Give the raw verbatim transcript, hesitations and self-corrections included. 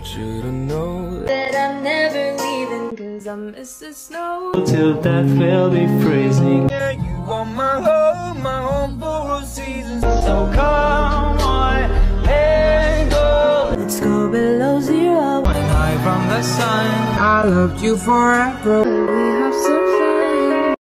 you to know that I'm never leaving, cause I miss the snow. Till death will be freezing. Yeah, you are my home, my home for a season. So come on, let go. Let's go below zero. When I from the sun, I loved you forever. We have